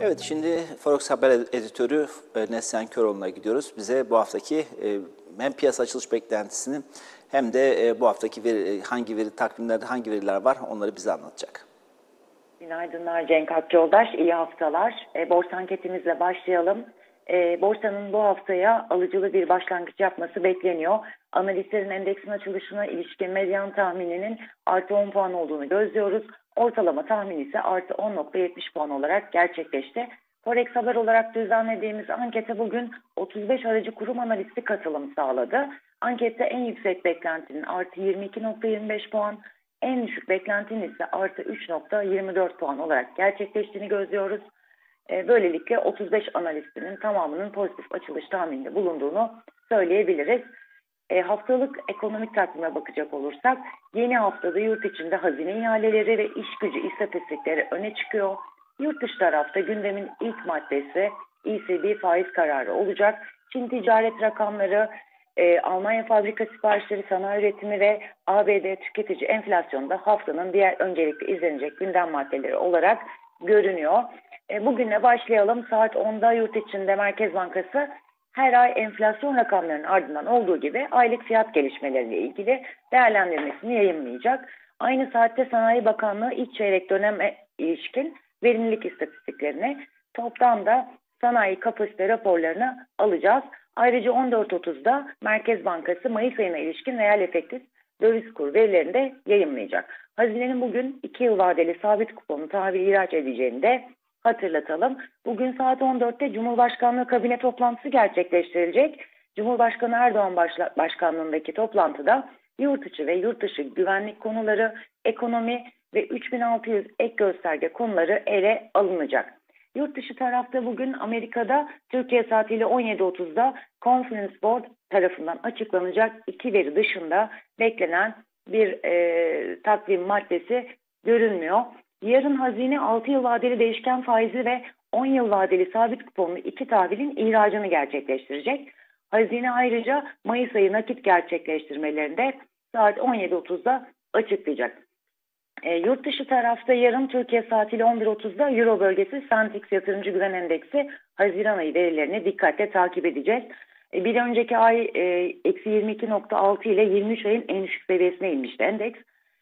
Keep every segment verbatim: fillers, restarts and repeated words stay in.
Evet, şimdi Forex Haber editörü e, Neslihan Köroğlu'na gidiyoruz. Bize bu haftaki e, hem piyasa açılış beklentisini hem de e, bu haftaki veri, hangi veri takvimlerde hangi veriler var onları bize anlatacak. Günaydınlar Cenk Akçoğdaş, iyi haftalar. E, borsa anketimizle başlayalım. E, borsanın bu haftaya alıcılı bir başlangıç yapması bekleniyor. Analistlerin endeksin açılışına ilişkin medyan tahmininin artı on puan olduğunu gözlüyoruz. Ortalama tahmin ise artı on nokta yetmiş puan olarak gerçekleşti. Forex Haber olarak düzenlediğimiz ankete bugün otuz beş aracı kurum analisti katılım sağladı. Ankette en yüksek beklentinin artı yirmi iki nokta yirmi beş puan, en düşük beklentinin ise artı üç nokta yirmi dört puan olarak gerçekleştiğini gözlüyoruz. Böylelikle otuz beş analistinin tamamının pozitif açılış tahmininde bulunduğunu söyleyebiliriz. E, haftalık ekonomik takvime bakacak olursak yeni haftada yurt içinde hazine ihaleleri ve iş gücü istatistikleri öne çıkıyor. Yurt dışı tarafta gündemin ilk maddesi E C B faiz kararı olacak. Çin ticaret rakamları, e, Almanya fabrika siparişleri, sanayi üretimi ve A B D tüketici enflasyonu da haftanın diğer öncelikli izlenecek gündem maddeleri olarak görünüyor. E, bugüne başlayalım. Saat onda yurt içinde Merkez Bankası her ay enflasyon rakamlarının ardından olduğu gibi aylık fiyat gelişmeleriyle ilgili değerlendirmesini yayımlayacak. Aynı saatte Sanayi Bakanlığı ilk çeyrek döneme ilişkin verimlilik istatistiklerini, toplamda sanayi kapasite raporlarını alacağız. Ayrıca on dört otuzda Merkez Bankası Mayıs ayına ilişkin reel efektif döviz kur verilerini de yayımlayacak. Hazinenin bugün iki yıl vadeli sabit kuponu tahvil ihraç edeceğini de hatırlatalım. Bugün saat on dörtte Cumhurbaşkanlığı kabine toplantısı gerçekleştirilecek. Cumhurbaşkanı Erdoğan başla, başkanlığındaki toplantıda yurt içi ve yurt dışı güvenlik konuları, ekonomi ve üç bin altı yüz ek gösterge konuları ele alınacak. Yurt dışı tarafta bugün Amerika'da Türkiye saatiyle on yedi otuzda Conference Board tarafından açıklanacak iki veri dışında beklenen bir e, takvim maddesi görünmüyor. Yarın hazine altı yıl vadeli değişken faizli ve on yıl vadeli sabit kuponlu iki tahvilin ihracını gerçekleştirecek. Hazine ayrıca Mayıs ayı nakit gerçekleştirmelerinde saat on yedi otuzda açıklayacak. E, yurt dışı tarafta yarın Türkiye saatiyle on bir otuzda Euro bölgesi Sentix Yatırımcı Güven Endeksi Haziran ayı verilerini dikkatle takip edeceğiz. E, bir önceki ay eksi yirmi iki nokta altı ile yirmi üç ayın en düşük seviyesine inmişti endeks.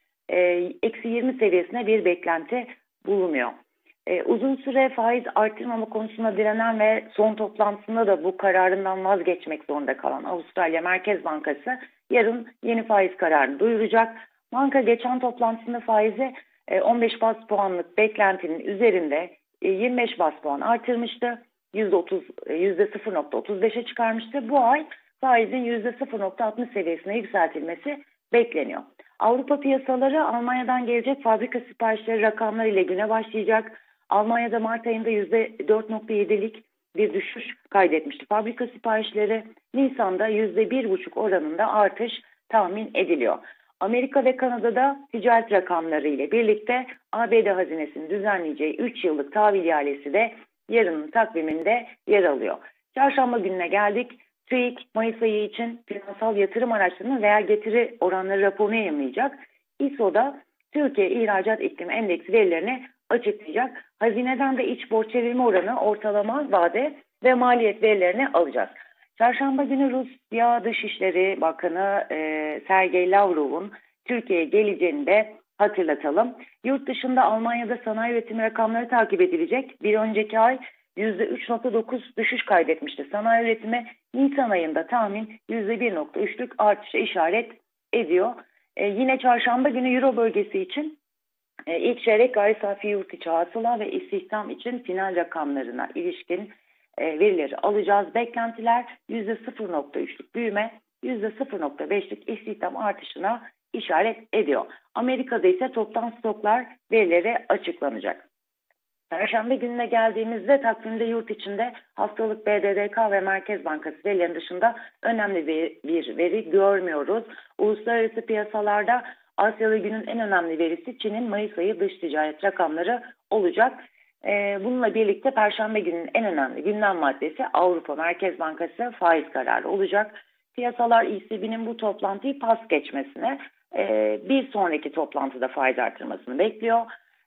Eksi yirmi seviyesine bir beklenti bulunuyor. E, uzun süre faiz artırmama konusunda direnen ve son toplantısında da bu kararından vazgeçmek zorunda kalan Avustralya Merkez Bankası yarın yeni faiz kararını duyuracak. Banka geçen toplantısında faizi e, on beş baz puanlık beklentinin üzerinde e, yirmi beş baz puan artırmıştı. yüzde otuz, yüzde sıfır nokta otuz beşe çıkarmıştı. Bu ay faizin yüzde sıfır nokta altmış seviyesine yükseltilmesi bekleniyor. Avrupa piyasaları Almanya'dan gelecek fabrika siparişleri rakamları ile güne başlayacak. Almanya'da Mart ayında yüzde dört nokta yedilik bir düşüş kaydetmişti. Fabrika siparişleri Nisan'da yüzde bir buçuk oranında artış tahmin ediliyor. Amerika ve Kanada'da ticaret rakamları ile birlikte A B D hazinesinin düzenleyeceği üç yıllık tahvil ihalesi de yarının takviminde yer alıyor. Çarşamba gününe geldik. TÜİK Mayıs ayı için finansal yatırım araçlarının veya getiri oranları raporunu yayımlayacak. İ S O'da Türkiye İhracat İklimi Endeksi verilerini açıklayacak. Hazineden de iç borç çevirme oranı, ortalama vade ve maliyet verilerini alacağız. Çarşamba günü Rusya Dışişleri Bakanı e, Sergey Lavrov'un Türkiye'ye geleceğini de hatırlatalım. Yurt dışında Almanya'da sanayi üretimi rakamları takip edilecek. Bir önceki ay yüzde üç nokta dokuz düşüş kaydetmişti. Sanayi üretimi Nisan ayında tahmin yüzde bir nokta üçlük artışa işaret ediyor. E, yine çarşamba günü Euro bölgesi için e, ilk çeyrek gayri safi yurt içi hasıla ve istihdam için final rakamlarına ilişkin e, verileri alacağız. Beklentiler yüzde sıfır nokta üçlük büyüme, yüzde sıfır nokta beşlik istihdam artışına işaret ediyor. Amerika'da ise toptan stoklar verileri açıklanacak. Perşembe gününe geldiğimizde takvimde yurt içinde haftalık B D D K ve Merkez Bankası verilerinin dışında önemli bir, bir veri görmüyoruz. Uluslararası piyasalarda Asyalı günün en önemli verisi Çin'in Mayıs ayı dış ticaret rakamları olacak. Ee, bununla birlikte Perşembe gününün en önemli gündem maddesi Avrupa Merkez Bankası faiz kararı olacak. Piyasalar E C B'nin bu toplantıyı pas geçmesine, e, bir sonraki toplantıda faiz artırmasını bekliyor.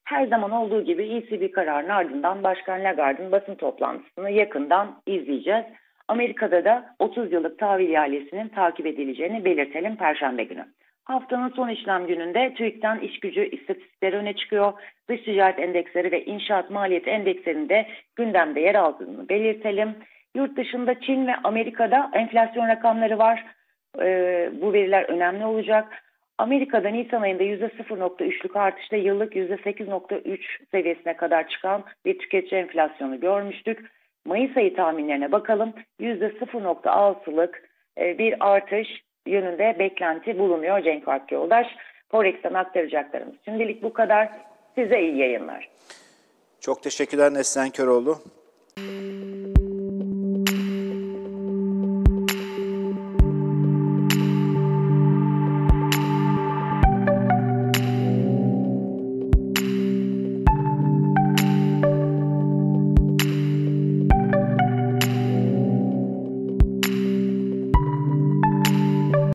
Her zaman olduğu gibi E C B kararının ardından Başkan Lagarde'ın basın toplantısını yakından izleyeceğiz. Amerika'da da otuz yıllık tahvil ihalesinin takip edileceğini belirtelim Perşembe günü. Haftanın son işlem gününde TÜİK'ten iş gücü istatistikleri öne çıkıyor. Dış ticaret endeksleri ve inşaat maliyeti endekslerinde gündemde yer aldığını belirtelim. Yurt dışında Çin ve Amerika'da enflasyon rakamları var. Ee, bu veriler önemli olacak. Amerika'da Nisan ayında yüzde sıfır nokta üçlük artışla yıllık yüzde sekiz nokta üç seviyesine kadar çıkan bir tüketici enflasyonu görmüştük. Mayıs ayı tahminlerine bakalım. yüzde sıfır nokta altılık bir artış yönünde beklenti bulunuyor Cenk Akyoldaş. Forex'ten aktaracaklarımız şimdilik bu kadar. Size iyi yayınlar. Çok teşekkürler Neslihan Köroğlu.